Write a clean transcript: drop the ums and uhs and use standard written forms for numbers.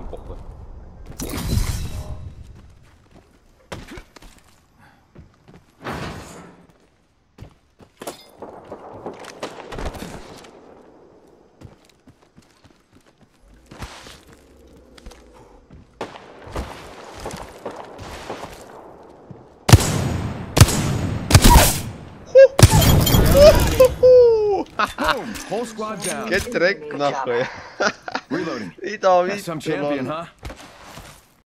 cục rồi. Whole squad down. Cái trick nохуй. Reloading. И то That's some champion, huh?